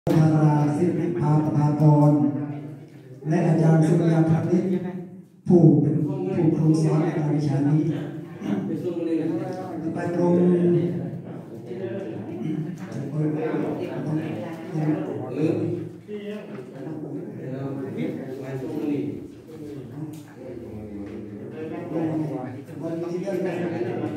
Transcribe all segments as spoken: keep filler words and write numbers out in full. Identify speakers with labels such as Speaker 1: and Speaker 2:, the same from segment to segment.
Speaker 1: ธาราศิริภาประภากรและอาจารย์สุริยาพนิชผู้เป็นผู้ครูสอนในวิชานี้ไปลงวันนี้เรื่อง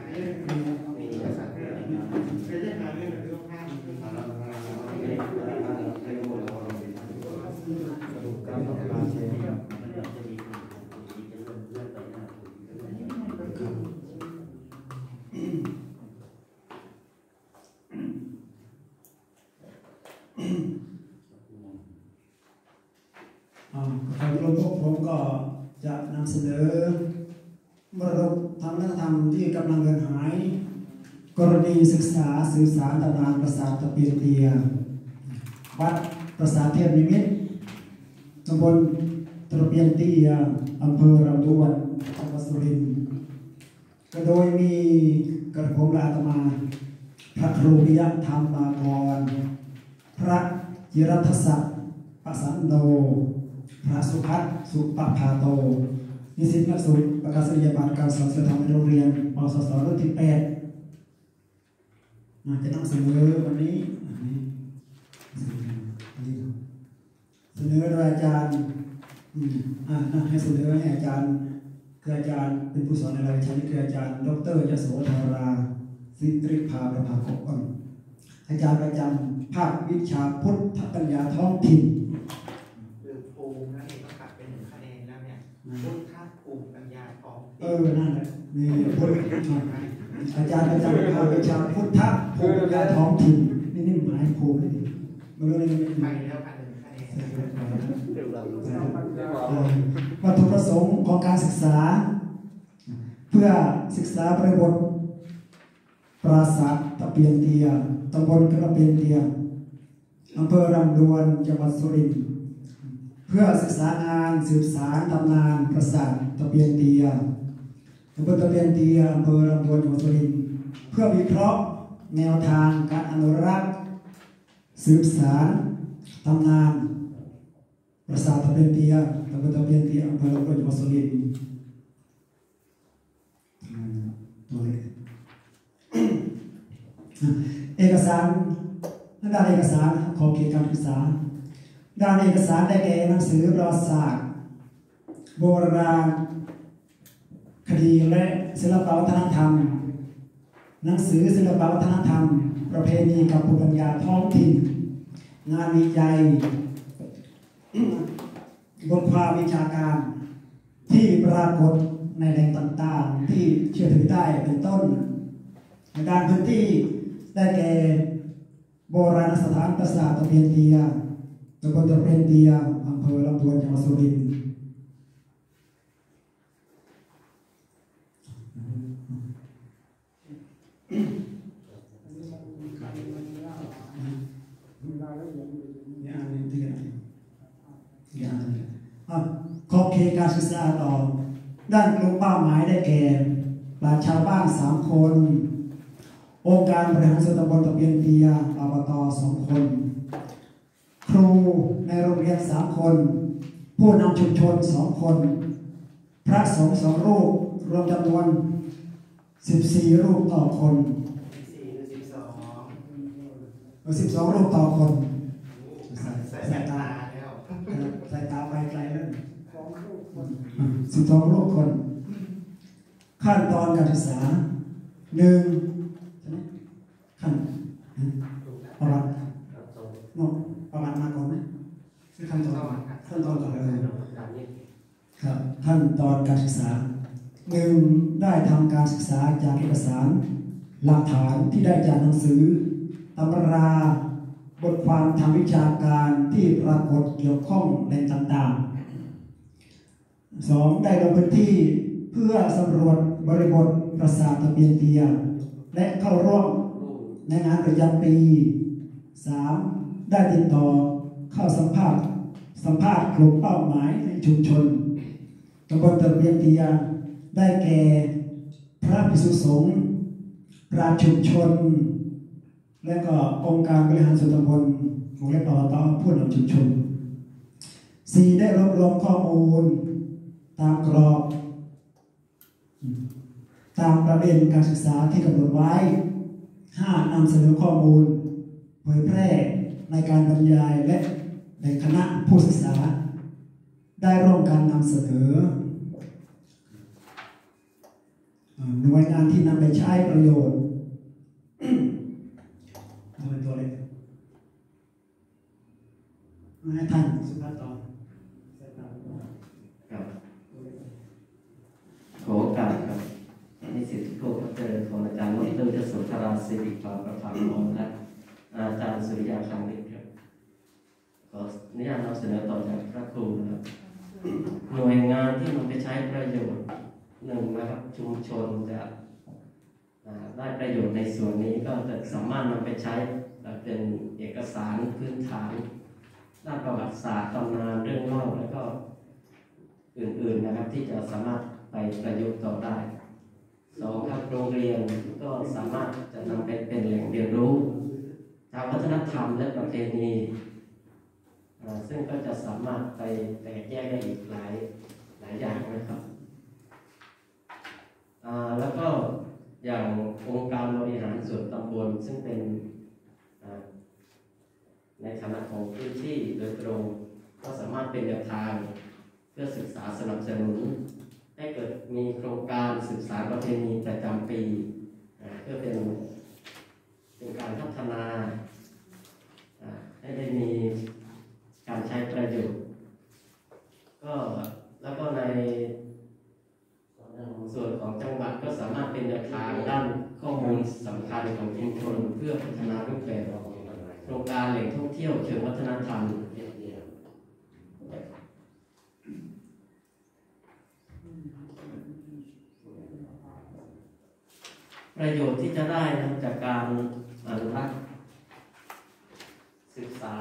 Speaker 1: ทางลงพวกผมก็จะนำเสนอมรดกทางวัฒนธรรมที่กำลังเลือนหายกรณีศึกษาสื่อสารตำนานปราสาทตะเปียนเตียวัดปราสาทเทพนิมิตรตำบลตะเปียนเตียอำเภอลำดวนจังหวัดสุรินทร์ก็โดยมีกระผมและอาตมาพระครูวิยะธรรมากรพระจิรัตศักดิ์ปสันโนพระสุภัทรสุปภาโตนิสิตนักศึกษาประกาศนียบัตรการสอนศิลธรรมในโรงเรียนปสสรุ่นที่แปดจะนำเสนอวันนี้เสนอโดยอาจารย์ให้เสนอให้อาจารย์คืออาจารย์เป็นผู้สอนในรายวิชานี้คืออาจารย์ดรยโสธราศิริภาประภากรอาจารย์ประจำภาควิชาพุทธปัญญาท้องถิ่น
Speaker 2: คือภูมินั่นเองก็ขัดเป็นหนึ่งคะแนนแล้วเนี่ยพุทธภูมิปัญญาท้องถิ่น
Speaker 1: เออนั่นแหละนี่พุทธอาจารย์ประจำภาควิชาพุทธภูมิปัญญาท้องถิ่นนี่นี่หมายภูมินี่มันก็เลย
Speaker 2: ไปแล้วค่ะหนึ่งคะแนน
Speaker 1: วัตถุประสงค์ของการศึกษาเพื่อศึกษาบริบทปราสาทตะเปียนเตียตำบลกระเปียนเตียอำเภอลำดวนจังหวัดสุรินทร์เพื่อศึกษางานสืบสารตำนานปราสาทตะเปียนเตียตำบลตะเปียนเตียอำเภอลำดวนจังหวัดสุรินทร์เพื่อวิเคราะห์แนวทางการอนุรักษ์สืบสารตำนานปราสาทตะเปียนเตียตำบลตะเปียนเตียอำเภอลำดวนจังหวัดสุรินทร์ตัวเลขเอกสารด้านเอกสารขอเกี่ยวกับการศึกษาด้านเอกสารได้แก่หนังสือประวัติศาสตร์โบราณคดีและศิลปวัฒนธรรมหนังสือศิลปวัฒนธรรมประเพณีกับภูมิปัญญาท้องถิ่นงานวิจัยบทความวิชาการที่ปรากฏในแหล่งต่างๆที่เชื่อถือได้เป็นต้นในด้านพื้นที่ได้แก่โบราณสถานปราสาทตะเปียนเตียตำบลตะเปียนเตียอำเภอลำดวนจังหวัดสุรินทร์ขอบเขตการศึกษาต่อด้านกลุ่มเป้าหมายได้แก่ปราชญ์ชาวบ้านสามคนองค์การบริหารส่วนตำบลตะเปียนเตียอบตสองคนครูในโรงเรียนสามคนผู้นำชุมชนสองคนพระสงฆ์สองรูปรวมจำนวนสิบสี่รูปต่อคน
Speaker 2: สิบสอง
Speaker 1: สิบสองรูปต่อคน
Speaker 2: ใส่ตาแล้ว
Speaker 1: ใส่ตาไปไกลแล้วสิบสองรูปคนขั้นตอนการศึกษาหนึ่งขั้นประวัติเนาะประวัติมาก่อนไหมขั้นตอนขั้นตอนก่อนเลยครับขั้นตอนการศึกษาหนึ่งได้ทำการศึกษาจากเอกสารหลักฐานที่ได้จากหนังสือตำราบทความทางวิชาการที่ปรากฏเกี่ยวข้องในต่างๆสองได้ลงพื้นที่เพื่อสำรวจบริบทปราสาทตะเปียนเตียและเข้าร่วมในงานประจำปี สาม ได้ติดต่อเข้าสัมภาษณ์สัมภาษณ์กลุ่มเป้าหมายในชุมชนตำบลตะเปียนเตียได้แก่พระภิกษุสงฆ์ปราชญ์ชุมชน และก็องค์การบริหารส่วนตำบลวงเล็บอบตผู้นำชุมชนสี่ได้รวบรวมข้อมูลตามกรอบตามประเด็นการศึกษาที่กำหนดไว้ห้านำเสนอข้อมูลเผยแพร่ในการบรรยายและในคณะผู้ศึกษาได้ร่วมกันนำเสนอหน่วยงานที่นำไปใช้ประโยชน์เอาเป็นตัวเล็กมาให้ท่านสุภาพตอน
Speaker 3: ครับขอโอกาสครับนิสิตทุกคนครับเจริญของอาจารย์ดรยศสุธราศิริปาประภาพรและอาจารย์สุริยาคังฤทธิ์ครับขออนุญาตนำเสนอต่อจากพระครูนะครับหน่วยงานที่นำไปใช้ประโยชน์หนึ่งนะครับชุมชนจะได้ประโยชน์ในส่วนนี้ก็จะสามารถนำไปใช้เป็นเอกสารพื้นฐานด้านประวัติศาสตร์ตำนานเรื่องเล่าแล้วก็อื่นๆนะครับที่จะสามารถไปประยุกต์ต่อได้สองครับโรงเรียนก็สามารถจะนำไปเป็นแหล่งเรียนรู้ทางวัฒนธรรมและประเพณีซึ่งก็จะสามารถไปแตกแยกได้อีกหลายหลายอย่างนะครับแล้วก็อย่างองค์การบริหารส่วนตำบลซึ่งเป็นในฐานะของพื้นที่โดยตรงก็สามารถเป็นแนวทางเพื่อศึกษาสนับสนุนให้เกิดมีโครงการศึกษาประเพณีประจำปีเพื่อเป็นเป็นการพัฒนาให้ได้มีการใช้ประโยชน์ก็แล้วก็ในส่วนของจังหวัดก็สามารถเป็นแนวทางด้านข้อมูลสำคัญของชุมชนเพื่อพัฒนารูปแบบโครงการแหล่งท่องเที่ยวเชิงวัฒนธรรมประโยชน์ที่จะได้นะจากการอนุรักษ์ศึกษา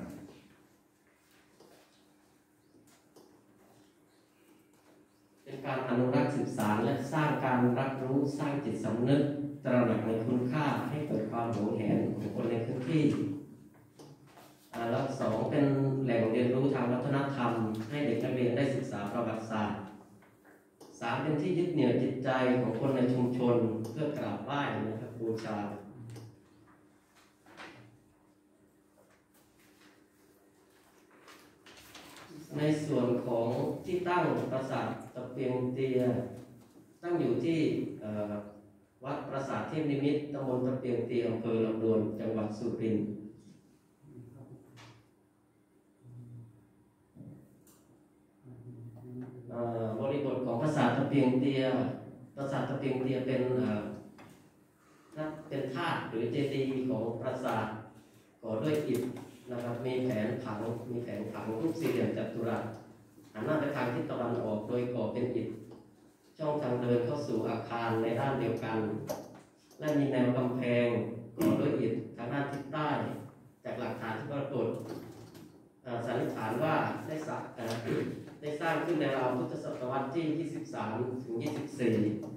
Speaker 3: เป็นการอนุรักษ์ศึกษาและสร้างการรับรู้สร้างจิตสำนึกตระหนักในคุณค่าให้เกิดความหวงแหนของคนในพื้นที่แล้วสองเป็นแหล่งเรียนรู้ทางวัฒนธรรมให้เด็กนักเรียนได้ศึกษาประวัติศาสตร์สามเป็นที่ยึดเหนี่ยวจิตใจของคนในชุมชนเพื่อกราบไหว้นะครับบูชาในส่วนของที่ตั้งปราสาทตะเปียงเตียตั้งอยู่ที่วัดปราสาทเทพนิมิตรตำบลตะเปียงเตียอำเภอลำดวนจังหวัดสุรินทร์บริบทของปราสาทตะเปียงเตียปราสาทตะเปียงเตียเป็นเป็นธาตุหรือเจดีย์ของปราสาทก่อด้วยอิฐนะครับมีแผนผังมีแผนผังรูปสี่เหลี่ยมจัตุรัสหันหน้าไปทางทิศตะวันออกโดยก่อเป็นอิฐช่องทางเดินเข้าสู่อาคารในด้านเดียวกันและมีแนวกำแพงก่อด้วยอิฐทางด้านทิศใต้จากหลักฐานที่ปรากฏสันนิษฐานว่าได้สร้างได้สร้างขึ้นในราวพุทธศตวรรษที่ยี่สิบสามถึงยี่สิบสี่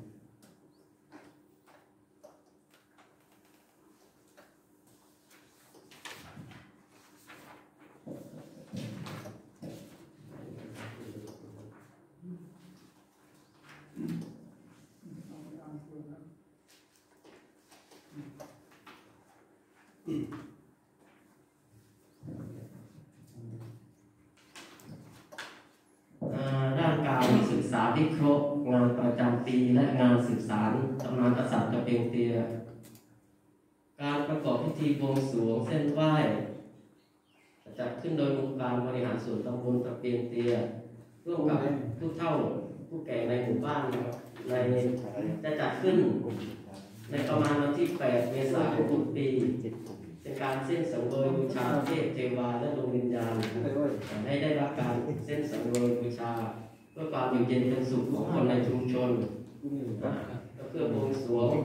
Speaker 3: ด้านการศึกษาวิเคราะห์งานประจำปีและงานศึกษาตำนานกษัตริย์ตะเปียงเตียการประกอบพิธีบวงสรวงเส้นไหว้จัดขึ้นโดยองค์การบริหารส่วนตำบลตะเปียงเตียร่วมกับผู้เฒ่าผู้แก่ในหมู่บ้านในจะจัดขึ้นในประมาณวันที่แปดเมษายนทุกปีเป็นการเส้นสังเวยบูชาเทพเทวาและดวงวิญญาณให้ได้รับการเส้นสังเวยบูชาเพื่อความอยู่เย็นเป็นสุขของคนในชุมชนก็เพื่อบวงสรวง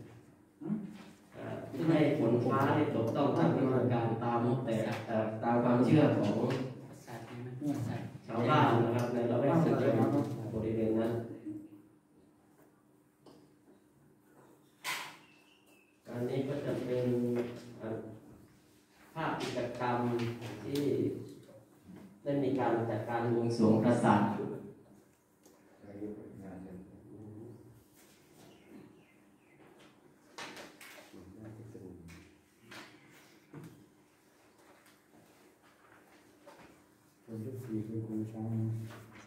Speaker 3: ให้ฝนฟ้าได้ตกต้องตามกำหนดการตามแต่ตามความเชื่อของชาวบ้านนะครับในละแวกชุมชนบริเวณนั้นอันนี้ก็จะเป็นภาพกิจกรรมที่ได้มีการจัดการบวงสรวงปราสาท
Speaker 4: คนทุกทีคือครูช้างใช่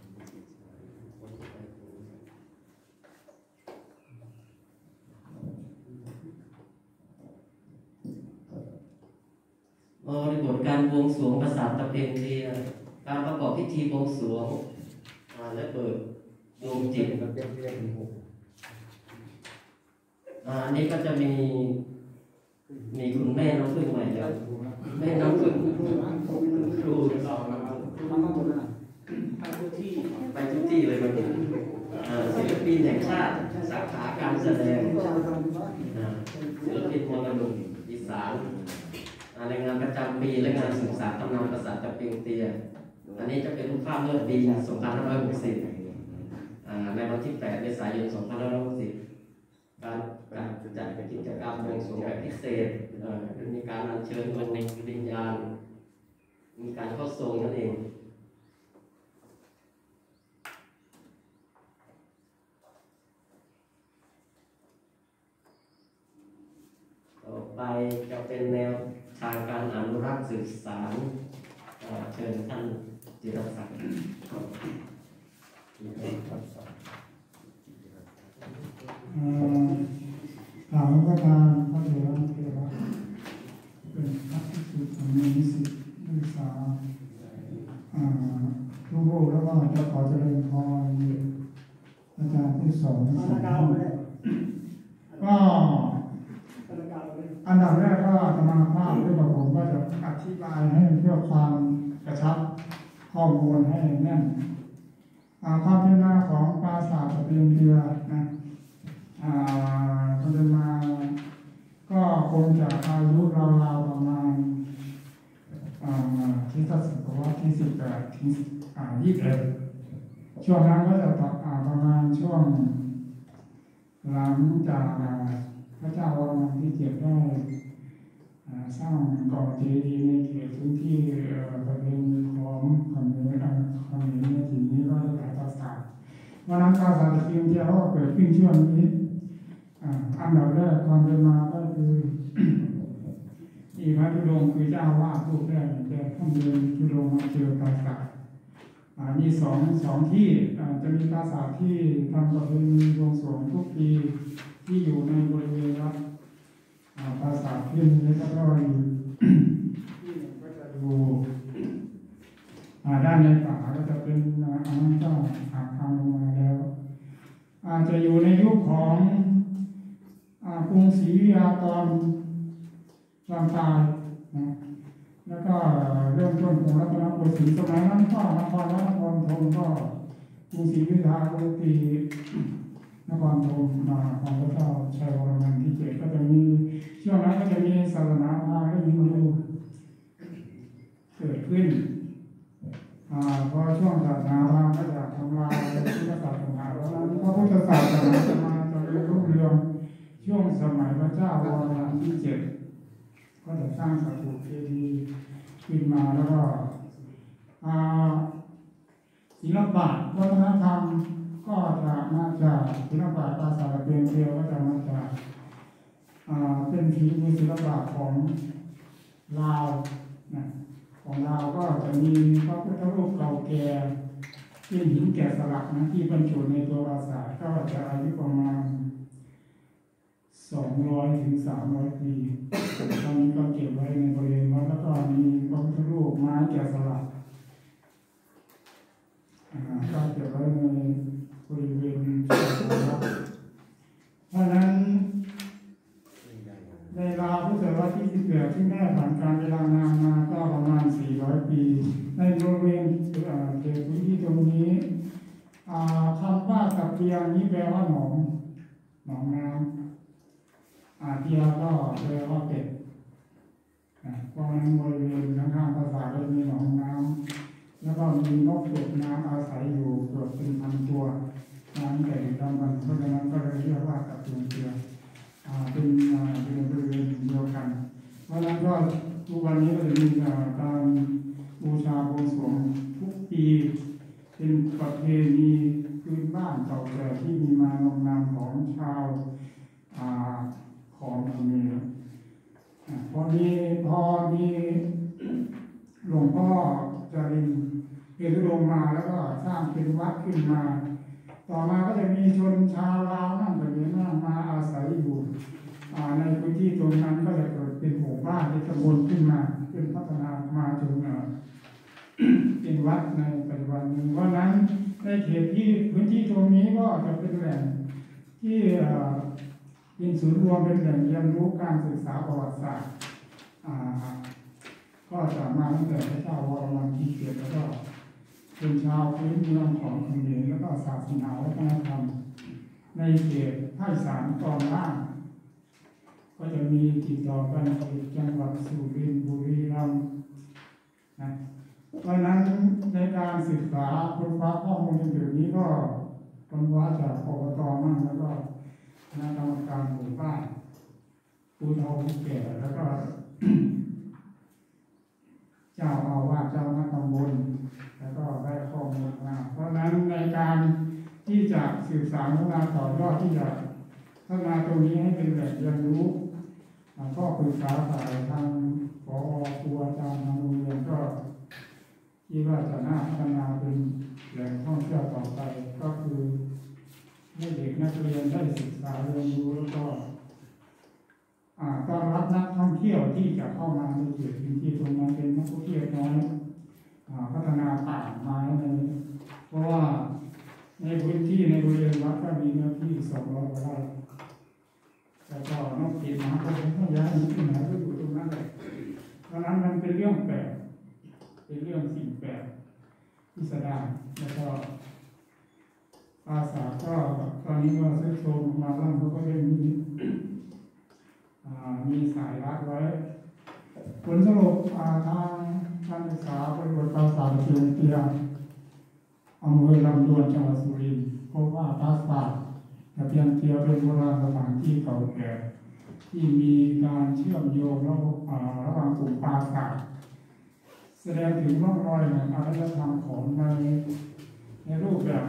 Speaker 3: บริบทการบวงสรวงปราสาทตะเพียงเทียการประกอบพิธีบวงสรวงและเปิดดวงจิต
Speaker 4: กับเรียกเรียกหก
Speaker 3: อันนี้ก็จะมีมีคุณแม่น้องพึ่งใหม่แล้วแม่น้องพึ่งครูสอนนะครับ
Speaker 4: ทั้งหมดนะ
Speaker 2: ไปทุกที่
Speaker 3: ไปทุกที่เลยวันนี้ศิลปินแห่งชาติสาขาการแสดงศิลปินมรดกอีสานในงานประจำปีและงานศึกษาตำนานปราสาทตะเพียงเตียอันนี้จะเป็นรูปภาพเมื่อปีสองพันห้าร้อยหกสิบในวันที่แปดเมษายนสองพันห้าร้อยหกสิบการการจัดกิจกรรมบวงสรวงแบบพิเศษมีการอัญเชิญดวงวิญญาณมีการเข้าทรงนั่นเองต่อไปจะเป็นแนวทางการอนุรักษ์สืบสานเชิญท่านจิรศักดิ์
Speaker 5: กล่าวว่าการพระเถระเถระเป็นพระที่สุดของมีนิสิตนักศึกษาทุกรูปแล้วก็จะขอเจริญพรอาจารย์ที่สอนสอนก็อันดับแรกก็ธรรมภาพด้วยกับผมก็จะอธิบายให้เพื่อความกระชับข้อมูลให้แน่นความเป็นมาของปราสาทตะเพียงเรือนะความเป็นมาก็คงจะอายุราวๆประมาณที่ศตวรรษที่สิบแปดถึงยี่สิบเอ็ดช่วงนั้นก็จะประมาณช่วงหลังจากพระเจ้าวรมันที่เจ็ดได้สร้างก่อเจดีย์ในเขตพื้นที่ประเพณีของของเมืองของเมืองในถิ่นนี้ก็จะแต่ปราสาทวันนั้นปราสาทตะเพียงเทียก็เกิดขึ้นช่วงนี้อันดับแรกความเป็นมาก็คืออีพระธุดงค์คือเจ้าวาดรูปแรกแต่ท่านเดินธุดงค์มาเจอปราสาทมีสองสองที่จะมีปราสาทที่ทำประเพณีบวงสรวงทุกปีที่อยู่ในบริเวณวัดปราสาทที่นี้แล้วก็อยู่ที่หนึ่งก็จะดูด้านในป่าก็จะเป็นอันนั้นก็หักพังลงมาแล้วอาจจะอยู่ในยุคของกรุงศรีอยุธยาตอนกลางปลายนะแล้วก็เริ่มต้นของรัตนโกสินทร์สมัยนั้นก็นครวัดนครธมก็กรุงศรีอยุธยาก็ตีนครธมมาของพระเจ้าชัยวรมันที่เจ็ดก็จะมีช่วงนั้นก็จะมีศาสนาพราหมณ์และฮินดูเกิดขึ้นพอช่วงศาสนาพราหมณ์ก็จะทำลายพุทธศาสนาแล้วพระพุทธศาสนาจะมาเจริญรุ่งเรืองช่วงสมัยพระเจ้าวรมันที่เจ็ดก็จะสร้างสถูปเจดีย์ขึ้นมาแล้วก็ศิลปะวัฒนธรรมก็จะมาจากศิลปะปราสาทตะเพียงเทียก็จะมาจากเป็นฝีมือศิลปะของลาวนะของลาวก็จะมีพระพุทธรูปเก่าแก่เป็นหินแกะสลักนะที่บรรจุในตัวปราสาทก็จะอายุประมาณสองร้อยถึงสามร้อยปีตอนนี้ก็เก็บไว้ในบริเวณวัดแล้วก็มีพระพุทธรูปไม้แกะสลักก็เก็บไว้ในบริเวณวัดเพราะนั้นในราวพุทธศตวรรษที่สิบแปดที่ได้ผ่านการเวลานานมาก็ประมาณสี่ร้อยปีในบริเวณเขตพื้นที่ตรงนี้คำว่าตะเพียงนี้แปลว่าหนองหนองน้ำอาเทียก็แปลว่าเป็ดเพราะนั้นบริเวณข้างๆปราสาทก็มีหนองน้ำแล้วก็มีนกเป็ดน้ำอาศัยอยู่เกือบเป็นพันตัวน้ำใหญ่ดำบันเพราะฉะนั้นก็เลยเรียกว่าตะเพียงเทียเป็นเป็นบริเวณเดียวกันเพราะนั้นก็ทุกวันนี้ก็จะมีการบูชาบวงสรวงทุกปีเป็นประเพณีพื้นบ้านเก่าแก่ที่มีมานมนานของชาวของเขมรพอมีพอมีหลวงพ่อจริญเป็นลงมาแล้วก็สร้างเป็นวัดขึ้นมาต่อมาก็จะมีชนชาวลาวนั่งแบบนี้นั่งมาอาศัยอยู่ในพื้นที่ตรงนั้นก็จะเกิดเป็นหมู่บ้านในตำบลขึ้นมาเป็นพัฒนามาจนเป็นวัดในปัจจุบันนี้เพราะนั้นในเขตที่พื้นที่ตรงนี้ก็จะเป็นแหล่งที่เป็นศูนย์รวมเป็นแหล่งเรียนรู้การศึกษาประวัติศาสตร์ก็จะมาตั้งแต่พระเจ้าวรมันที่เกิดแล้วก็เป็นชาวพื้นเมืองของเขมรแล้วก็ศาสนาวัฒนธรรมในเขตภาคอีสานตอนล่างก็จะมีติดต่อกันในจังหวัดสุรินทร์บุรีรัมย์นะเพราะนั้นในการศึกษาค้นคว้าข้อมูลในนี้ก็ค้นคว้าจากอบตมั่งแล้วก็คณะกรรมการหมู่บ้านผู้เฒ่าผู้แก่แล้วก็ เจ้าอาวาสเจ้าคณะตำบลแล้วก็ได้ข้อมูลมาเพราะนั้นในการที่จะสื่อสารพัฒนาต่อยอดที่จะพัฒนาตรงนี้ให้เป็นแหล่งเรียนรู้ก็ปรึกษาฝ่ายทางผอ.ครูอาจารย์ทางโรงเรียนก็คิดว่าจะน่าพัฒนาเป็นแหล่งท่องเที่ยวต่อไปก็คือให้เด็กนักเรียนได้ศึกษาเรียนรู้แล้วก็ต้อนรับนักท่องเที่ยวที่จะเข้ามาในเขตพื้นที่ตรงนั้นเป็นนักท่องเที่ยวน้อยพัฒนาป่าไม้ในเพราะว่าในพื้นที่ในบริเวณวัดก็มีเนื้อที่สองร้อยกว่าไร่แต่ก็นกปีมาก็ไม่ต้องย้ายที่ไหนก็อยู่ตรงนั้นเลยเพราะนั้นมันเป็นเรื่องแปลกเป็นเรื่องสิ่งแปลกพิสดารแล้วก็อาสาก็ตอนนี้ก็ซื้อโชมมาล่างเขาก็ยังมีมีสายรัดไว้ผลสรุปทางการศึกษาประโยชน์ภาษาเชียงเตียอำเภอลำดวนจังหวัดสุรินทร์พบว่าปราสาทตะเพียงเตียวเป็นโบราณสถานที่เก่าแก่ที่มีการเชื่อมโยงระหว่างกลุ่มปราสาทแสดงถึงร่องรอยแห่งอารยธรรมของในในรูปแบบ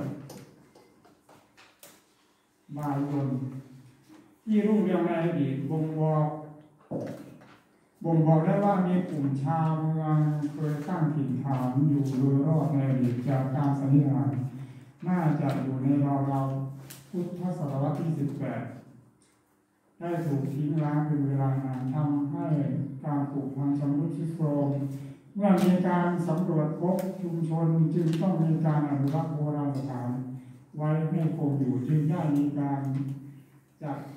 Speaker 5: บายบนที่รูปเรียงในอดีตบ่งบอกบ่งบอกได้ว่ามีกลุ่มชาวเมืองเคยตั้งถิ่นฐานอยู่โดยรอบในอดีตจากการสันนิษฐานน่าจะอยู่ในราวๆพุทธศตวรรษที่สิบแปดได้ถูกทิ้งร้างเป็นเวลานานทำให้การปลูกพันธุ์ชำรุดทรุดโทรมเมื่อมีการสำรวจพบชุมชนจึงต้องมีการอนุรักษ์โบราณสถานไว้ให้คงอยู่จึงได้มีการจัด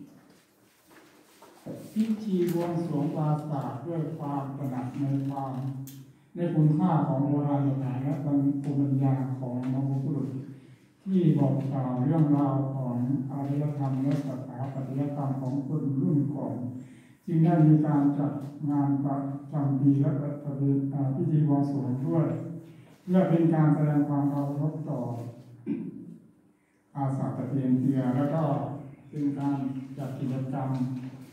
Speaker 5: พิธีบวงสรวงปราสาทด้วยความตระหนักในความในคุณค่าของโบราณสถานและภูมิปัญญาของบรรพบุรุษที่บอกกล่าวเรื่องราวของอารยธรรมและสถาปัตยกรรมของคนรุ่นก่อนจึงได้มีการจัดงานประจำปีและพิธีบวงสรวงด้วยเพื่อเป็นการแสดงความเคารพต่ออาสาตะเพียนเตียแล้วก็เป็นการจัดกิจกรรม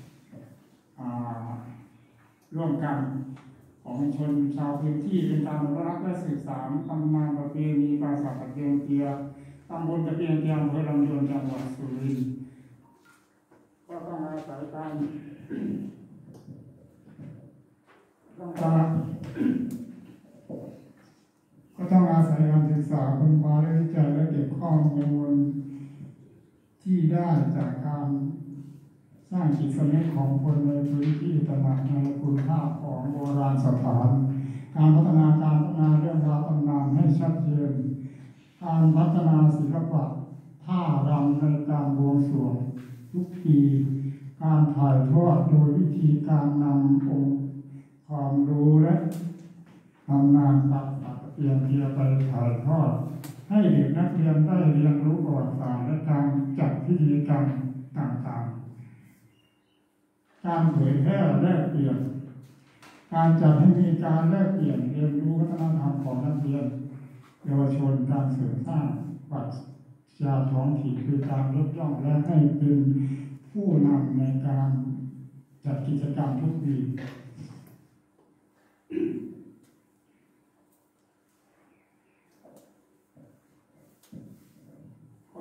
Speaker 5: ร่วมกันของชนชาวพื้นที่เป็นการอนุรักษ์และสื่อสารตำนานประเพณีปราสาทตะเพียนเตียตำบลตะเพียนเตียอำเภอลำดวนจังหวัดสุรินทร์ก็ต้องอาศัยการต้องการก็ต้องอาศัยการศึกษาค้นคว้าและวิจัยและเก็บข้อมูลที่ได้จากการสร้างจิตสำนึกของคนในพื้นที่ตระหนักในคุณค่าของโบราณสถานการพัฒนาการพัฒนาเรื่องราวตำนานให้ชัดเจนการพัฒนาศิลปะท่ารำในการบวงสรวงทุกปีการถ่ายทอดโดยวิธีการนำองค์ความรู้และทำงานตัดตัดเปลี่ยนเทียไปถ่ายทอดให้เด็กนักเรียนได้เรียนรู้ประวัติศาสตร์และการจัดพิธีกรรมต่างๆการเผยแพร่แลกเปลี่ยนการจัดให้มีการแลกเปลี่ยนเรียนรู้วัฒนธรรมของนักเรียนเยาวชนการเสริมสร้างปรัชญาท้องถิ่นคือการยกย่องและให้เป็นผู้นำในการจัดกิจกรรมทุกปี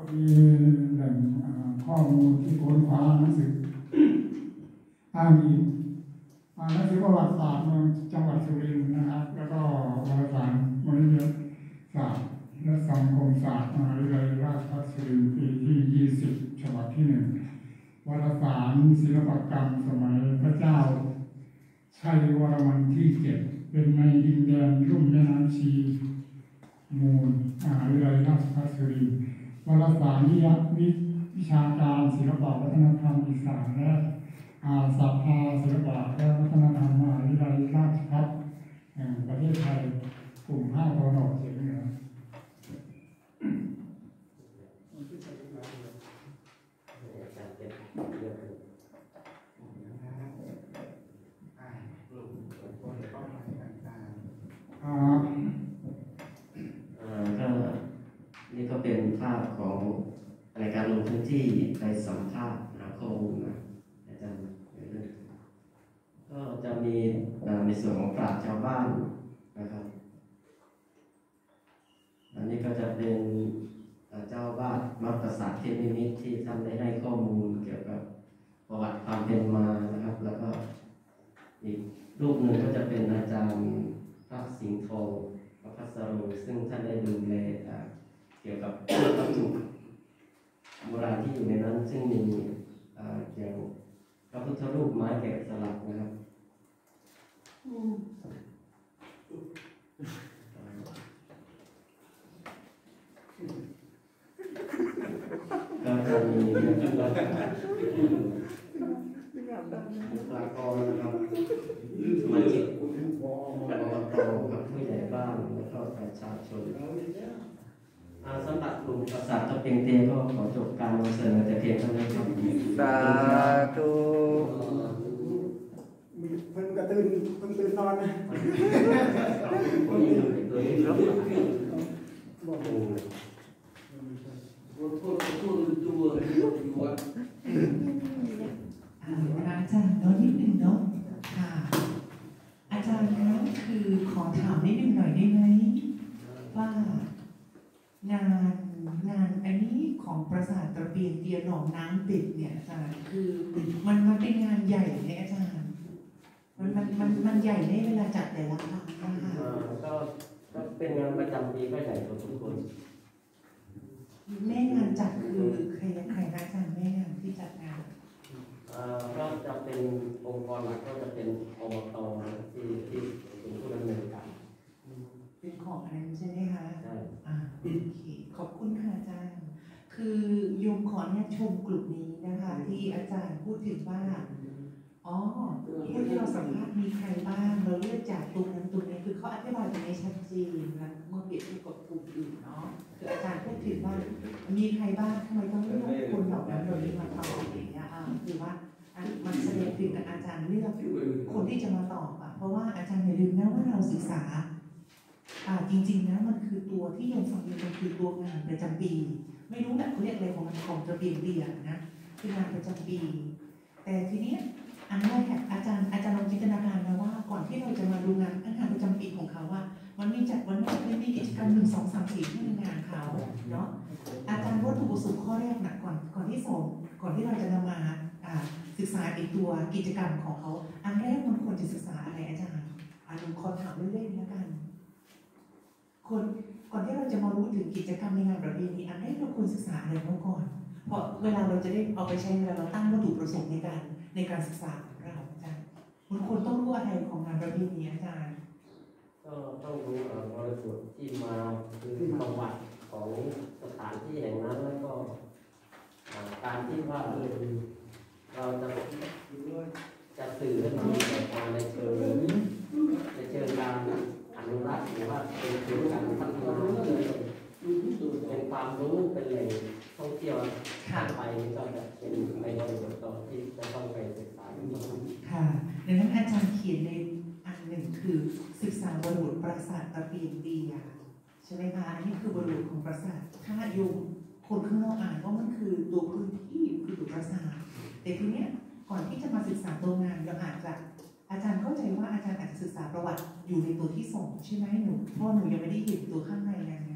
Speaker 5: มีแหล่งข้อมูลที่ค้นคว้าหนังสืออ้างอิงหนังสือประวัติศาสตร์เมืองจังหวัดสุรินทร์นะครับแล้วก็วารสารมนุษยศาสตร์และสังคมศาสตร์มหาวิทยาลัยราชภัฏสุรินทร์ปีที่ยี่สิบฉบับที่หนึ่งวารสารศิลปกรรมสมัยพระเจ้าชัยวรมันที่เจ็ดเป็นในดินแดนลุ่มแม่น้ำชีมูลมหาวิทยาลัยราชภัฏสุรินทร์วารสารวิทยาวิชาการศิลปวัฒนธรรมอีสานและอาสาภาศิลปะและวัฒนธรรมมหาวิทยาลัยราชภัฏแห่งประเทศไทยกลุ่มภาคตะวันออกเฉียงเหนือ
Speaker 3: นี่ก็เป็นภาพของในการลงพื้นที่ไปสัมภาษณ์หาข้อมูลนะอาจารย์ก็จะมีในส่วนของปราชญ์ชาวบ้านนะครับอันนี้ก็จะเป็นเจ้าวาดวัดปราสาทเทพนิมิตรที่ท่านได้ให้ข้อมูลเกี่ยวกับประวัติความเป็นมานะครับแล้วก็อีกรูปหนึ่งก็จะเป็นอาจารย์พระสิงห์ทองพระพัสโรซึ่งท่านได้ดูแลเกี่ยวกับวัตถุโบราณที่อยู่ในนั้นซึ่งมีเกี่ยวกับพระพุทธรูปไม้แกะสลักนะครับก็จะมีบุคลากรนะครับสมาชิกอบตกับผู้ใหญ่บ้านแล้วก็ประชาชนสำหรับกลุ่มประสาทตะเพียงเตก็ขอจบการนำเสนอแต่เพียงเท่านี้ครับ
Speaker 2: สาธุ
Speaker 1: เพิ่งกระตื่นเพิ่งตื่นนอนนะ
Speaker 6: อาจารย์น้อยนิดนึงเนาะค่ะอาจารย์นะคือขอถามนิดนึงหน่อยได้ไหมว่างานงานอันนี้ของปราสาทตะเพียงเตียหนองน้ำติดเนี่ยอาจารย์คือมันมันเป็นงานใหญ่เนี่ยอาจารย์มันมันมันมันใหญ่ในเวลาจัดแต่ละครั้งนะคะ
Speaker 3: ก็ก็เป็นงานประจำปีก็ใหญ่กว่าทุกคน
Speaker 6: แม่งานจัดคือใครใครอาจารย์แม่งานที่จัดงาน
Speaker 3: ก็จะเป็นองค์กรหลักก็จะเป็นอบตที่ที่เป็นผู้ดำเนินการ
Speaker 6: เป็นของอันนั้นใช่ไหมคะ
Speaker 3: ใช่
Speaker 6: อ่าโอเคขอบคุณค่ะอาจารย์คือโยมขอเนี่ยชมกลุ่มนี้นะคะที่อาจารย์พูดถึงว่าอ๋อผู้ที่เราสัมภาษณ์มีใครบ้างเราเลือกจากตรงนั้นตรงนี้คือเขาอธิบายตรงนี้ชัดเจนนะเมื่อเปรียบเทียบกับกลุ่มอื่นเนาะคืออาจารย์พูดถึงว่ามีใครบ้างทำไมต้องเลือกคนเหล่านั้นเหล่านี้มาตอบอย่างเงี้ยอ่าคือว่ามันแสดงถึงอาจารย์เลือกคนที่จะมาตอบอ่ะเพราะว่าอาจารย์อย่าลืมนะว่าเราศึกษาอ่าจริงๆนะมันคือตัวที่โยมฟังมันคือตัวงานประจำปีไม่รู้แหละเขาเรียกอะไรของมันของจะเบียนเบียนนะคืองานประจำปีแต่ทีนี้อันแรกอาจารย์อาจารย์ลองจินตนาการนะว่าก่อนที่เราจะมาดูงานงานประจำปีของเขาว่ามันมีจัดวันนี้มีกิจกรรมหนึ่งสองสามสี่ที่เป็นงานเขาเนาะอาจารย์วัตถุประสงค์ข้อแรกนะก่อนก่อนที่สองก่อนที่เราจะนำมาศึกษาไอตัวกิจกรรมของเขาอันแรกมันควรจะศึกษาอะไรอาจารย์อ่านขอถามเล่นๆแล้วกันคนก่อนที่เราจะมารู้ถึงกิจกรรมในงานประเพณีอันแรกเราควรศึกษาอะไรก่อนเพราะเวลาเราจะได้เอาไปใช้เวลาเราตั้งวัตถุประสงค์ในการในการศึกษาของเราอาจารย์คุณคนต้องรู้อะไรของงานประเพณีอาจารย์
Speaker 3: ก็ต้องรู้บริบทที่มาคือประวัติของสถานที่แห่งนั้นแล้วก็การที่ว่าเราจะจะสื่อให้มันมีการในเชิงในเชิงการอนุรักษ์หรือว่าเป็นเชิงการพัฒนาเป็นความรู้เป็นแหล่งท่องเที่ยวข้ามไปนี่ก็จะเป็นในบริบทต่อที่จะต้องไปศึกษา
Speaker 6: ค่ะดังนั้นอาจารย์เขียนในอันหนึ่งคือศึกษาบริบทปราสาทตะเพียงเตียใช่ไหมคะอันนี้คือบริบทของปราสาทถ้าโยมคนข้างนอกอ่านว่ามันคือตัวพื้นที่คือตัวปราสาทแต่ทีเนี้ยก่อนที่จะมาศึกษาตัวงานเราอาจจะอาจารย์เข้าใจว่าอาจารย์อาจจะศึกษาประวัติอยู่ในตัวที่สองใช่ไหมหนูเพราะหนูยังไม่ได้เห็นตัวข้างในยังไง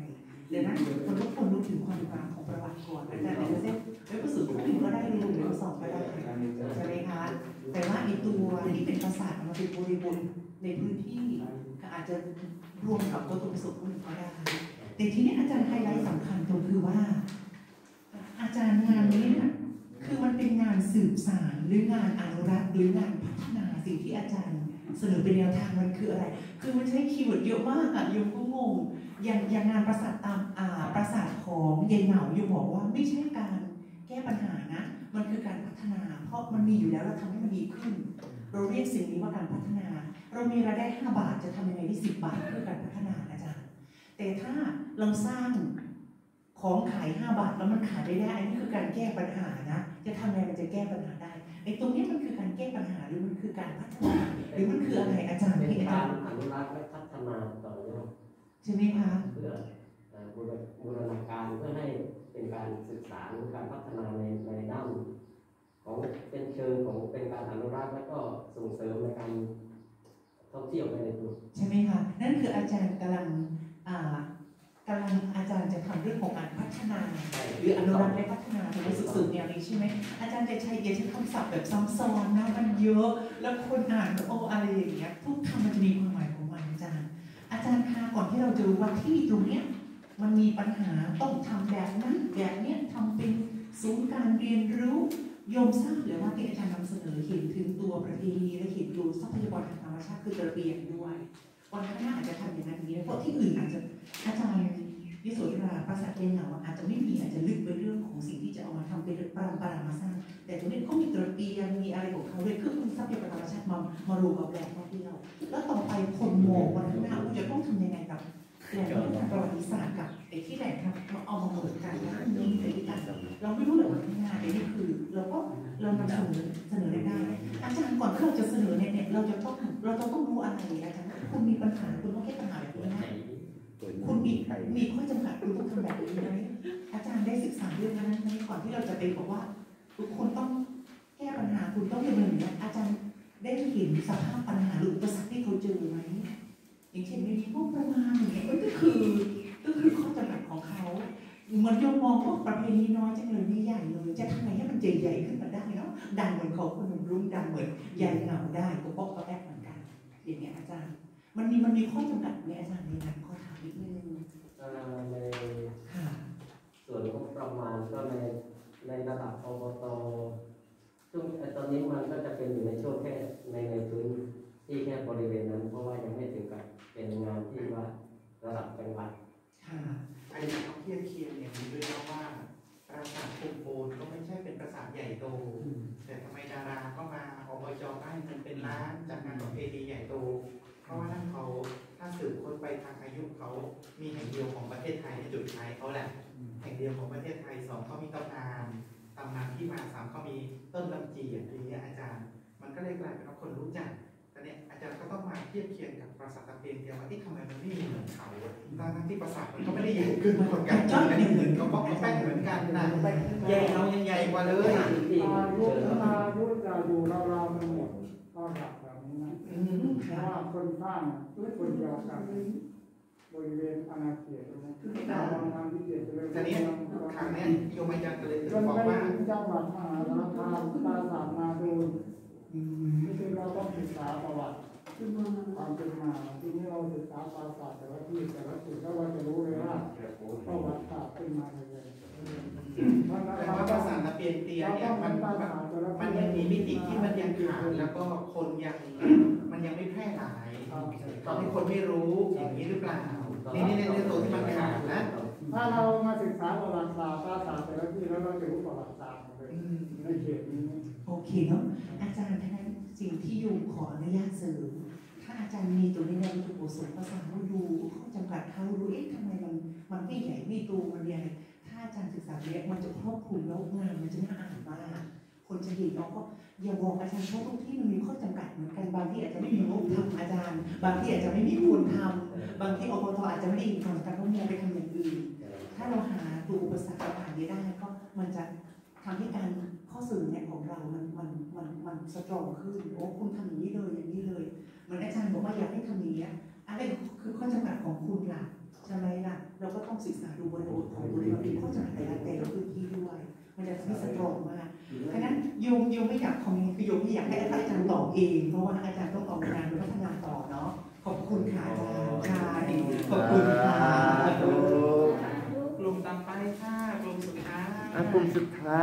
Speaker 6: เดี๋ยวนะคนทุกคนรู้ถึงความกลางของประวัติก่อนอาจารย์เดี๋ยวจะเซ็ตไว้ประสูตรข้อหนึ่งก็ได้รูหรือข้อสองก็ได้ใช่ไหมคะแต่ว่าไอ้ตัวที่เป็นประสาทมันเป็นบริบทในพื้นที่ก็อาจจะรวมกับตัวตัวประสูตรข้อหนึ่งก็ได้แต่ทีนี้อาจารย์ไฮไลท์สำคัญตรงคือว่า อาจารย์งานนี้เนี่ยคือมันเป็นงานสืบสานหรืองานอนุรักษ์หรืองานพัฒนาสิ่งที่อาจารย์เสนอเป็นแนวทางมันคืออะไรคือมันใช้คีย์เวิร์ดเยอะมากอะโยมก็งงอย่างอย่างงานประสาทตามอ่าประสาทของยายเหนาโยมบอกว่าไม่ใช่การแก้ปัญหานะมันคือการพัฒนาเพราะมันมีอยู่แล้วเราทำให้มันดีขึ้นเราเรียกสิ่งนี้ว่าการพัฒนาเรามีรายได้ห้าบาทจะทำยังไงได้สิบบาทเพื่อการพัฒนาอาจารย์แต่ถ้าเราสร้างของขายห้าบาทแล้วมันขายไม่ได้อันนี้คือการแก้ปัญหานะจะทำยังไงมันจะแก้ปัญหาได้ไอ้ตรงนี้มันคือการแก้ปัญหาหรือมันคือการพัฒนาหรือมันคืออะไรอาจารย์
Speaker 3: เป็น
Speaker 6: ที่อา
Speaker 3: การ
Speaker 6: จารย์
Speaker 3: อนุรักษ์และพัฒนาต่อยอด
Speaker 6: ใช่ไหมคะ
Speaker 3: เพื่อบูรณาการเพื่อให้เป็นการศึกษาหรือการพัฒนาในในด้านของเป็นเชิงของเป็นการอนุรักษ์และก็ส่งเสริมในการท่องเที่ยวไปในตัว
Speaker 6: ใช่ไหมคะนั่นคืออาจารย์กำลังอ่ากำลังอาจารย์จะทำเรื่องของการพัฒนาหรืออนุรักษ์และพัฒนาในสื่อสื่อแนวนี้ใช่ไหมอาจารย์จะใช้อย่าใช้คำศัพท์แบบซ้ำซ้อนนะมันเยอะแล้วคนอ่านก็โอ้อะไรอย่างเงี้ยทุกคำมันจะมีความหมายของมันอาจารย์อาจารย์คะก่อนที่เราจะรู้ว่าที่ตรงเนี้ยมันมีปัญหาต้องทำแบบนั้นแบบเนี้ยทำเป็นศูนย์การเรียนรู้โยมทราบหรือว่าที่อาจารย์นำเสนอเห็นถึงตัวประเพณีและเห็นดูทรัพยากรทางธรรมชาติคือระเบียบด้วยวันข้างหน้าอาจจะทำอย่างนั้นอย่างนี้เพราะที่อื่นอาจจะอาจารย์ยิโสธราปราสาทเยนเหนาอาจจะไม่มีอาจจะลึกไปเรื่องของสิ่งที่จะเอามาทำเป็นปรามปรามาสร้างแต่ตรงนี้เขามีระเบียงมีอะไรของเขาเลยคือคุณทรัพยากรธรรมชาติมามารวมกับแหล่งท่องเที่ยวแล้วต่อไปคนมองวันข้างหน้าว่าจะต้องทำยังไงกับแหล่งทางประวัติศาสตร์กับไอ้ที่แหล่งทำเราเอามาเหมือนกันนะนี่เลยกันเราไม่รู้เลยวันข้างหน้าแต่นี่คือเราก็เรานำเสนอเสนอได้อาจารย์ก่อนที่เราจะเสนอเนี่ยเราจะต้องเราจะต้องรู้อะไรอาจารย์คุณมีปัญหาคุณต้องแก้ปัญหาแบบนี้นะคุณมีมีข้อจำกัดคุณต้องทำแบบนี้ไหมอาจารย์ได้ศึกษาเรื่องนั้นไหมก่อนที่เราจะไปบอกว่าทุกคนต้องแก้ปัญหาคุณต้องดำเนินอย่างอาจารย์ได้เห็นสภาพปัญหาหรืออุปสรรคที่เขาเจอไหมอย่างเช่นไม่มีงบประมาณอย่างเงี้ยก็คือก็คือข้อจำกัดของเขาเหมือนโยมมองว่าประเพณีน้อยจังเลยไม่ใหญ่เลยจะทำไงให้มันใหญ่ๆขึ้นมาได้เนาะดังเหมือนเขาคนหนุ่มรุ่งดังเหมือนใหญ่เหงาได้ก็ป๊อกก็แป๊กเหมือนกันอย่างเงี้ยอาจารย์มันมีมันมีข้อจำกัดในอาจารย์ในนั้นข้อถามนิดนึง
Speaker 3: ในส่วนงบประมาณก็ในในระดับอบตช่วงตอนนี้มันก็จะเป็นอยู่ในช่วงแค่ในในพื้นที่แค่บริเวณนั้นเพราะว่ายังไม่ถึงกับเป็นงานที่ว่าระดับจังหวัด
Speaker 2: ค่ะอันนี้ต้องเทียบเคียงอย่างนี้ด้วยนะว่าปราสาทภูโบนก็ไม่ใช่เป็นปราสาทใหญ่โตแต่ทำไมดาราก็มาอบจให้เงินเป็นล้านจากงานประเพณีใหญ่โตเพราะว่านั่นเขาถ้าสืบค้นไปทางอายุเขามีแห่งเดียวของประเทศไทยในจุดขายเขาแหละแห่งเดียวของประเทศไทยสองเขามีตำนานตำนานที่มาสามเขามีต้นลำจีอย่างนี้อาจารย์มันก็เลยกลายเป็นว่าคนรู้จักแต่เนี่ยอาจารย์ก็ต้องมาเทียบเคียงกับปราสาทตะเพียนเดียวว่าที่ทำไมมันไม่มีเหมือนเขาทั้งที่ปราสาทมันก็ไม่ได้ใหญ่ขึ้นเหมือนกันจ้อยเหมือนเขาก็แป้งเหมือนกันนะใหญ่เรายังใหญ่กว่าเลย
Speaker 5: อายุอายุจะอยู่ราวๆมันหมดก็หลักแบบนี้นะเพราะว่าคนสร้างคนเดียวกันบริเวณอาณาเขตนะบางวันที่เกิดเลย
Speaker 2: ทีนี้ครั้งนี้โยมอาจารย์ก็เลย
Speaker 5: จน
Speaker 2: บอก
Speaker 5: ไป
Speaker 2: ว่า
Speaker 5: จังหวัดมหาสารคามปราสาทนาดูที่จริงเราต้องศึกษาประวัติความเป็นมาทีนี้เราศึกษาปราสาทแต่ละที่แต่ละจุดแล้วเราจะรู้เลยว่าประวัติศาสตร์เป็นมาอย่างไร
Speaker 2: แต่ว่าภาษาตะเพียนเตียเนี่ยมันมันยังมีมิติที่มันยังขาดแล้วก็คนยังมันยังไม่แพร่หลายตอนที่คนไม่รู้อย่างนี้หรือเปล่านี่นี่ในตัวที่มันขาดนะ
Speaker 5: ถ้าเรามาศึกษาประวัติศาสตร์ภาษาแต่ละที่แล้วเราจะรู้ประวัติศาสตร์เลยในเขตนี้
Speaker 6: โอเคเนาะอาจารย์ท่านสิ่งที่โยมขออนุญาตเสริมถ้าอาจารย์มีตัวนี้ในวัตถุประสงค์ภาษาเราดูข้อจำกัดเขารู้เอ๊ะทำไมมันมันไม่ใหญ่ไม่โตมันยังไงถ้าอาจารย์ศึกษาเรียกมันจะครอบคลุมแล้วงานมันจะน่าอ่านมากคนจะเห็นเราก็อย่าบอกอาจารย์เพราะทุกที่มันมีข้อจำกัดเหมือนกันบางที่อาจจะไม่มีงบทำอาจารย์บางที่อาจจะไม่มีคนทำบางที่อบตอาจจะไม่ได้ทำการต้องมองไปทำอย่างอื่นถ้าเราหาตัวอุปสรรคผ่านได้ก็มันจะทำให้การข้อสื่อเนี่ยของเรา มันมันมันมันสตรองขึ้นโอ้คุณทำอย่างนี้เลยอย่างนี้เลยเหมือนอาจารย์บอกว่าอยากให้ทำอย่างนี้อะไรคือข้อจำกัดของคุณล่ะใช่ไหมล่ะเราก็ต้องศึกษาดูบริบทของตัวเองเป็นข้อจำกัดแต่ละแต่ละพื้นที่ด้วยมันจะทำให้สตรองมากเพราะนั้นโยมโยมไม่อยากคอมเมนต์คือโยมไม่อยากให้อาจารย์ตอบเองเพราะว่าอาจารย์ต้องออกงานหรือพัฒนาต่อเนาะขอบคุณค่ะอาจารย์ค่ะขอบคุณค่ะ
Speaker 2: กลุ่มต่อไปค่ะกลุ่มสุดท้าย
Speaker 7: กลุ่มสุดท้าย